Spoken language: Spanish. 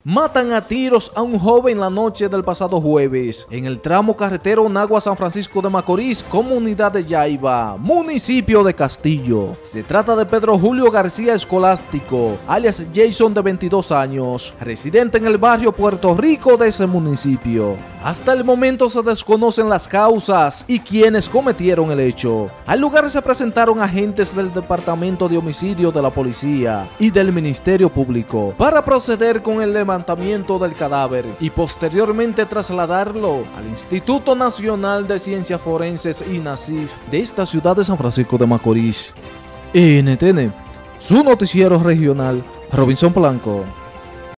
Matan a tiros a un joven la noche del pasado jueves en el tramo carretero Nagua-San Francisco de Macorís, comunidad de Yaiba, municipio de Castillo. Se trata de Pedro Julio García Escolástico, alias Jason, de 22 años, residente en el barrio Puerto Rico de ese municipio. Hasta el momento se desconocen las causas y quienes cometieron el hecho. Al lugar se presentaron agentes del Departamento de Homicidio de la Policía y del Ministerio Público para proceder con el levantamiento del cadáver y posteriormente trasladarlo al Instituto Nacional de Ciencias Forenses INACIF de esta ciudad de San Francisco de Macorís. NTN, su noticiero regional, Robinson Blanco.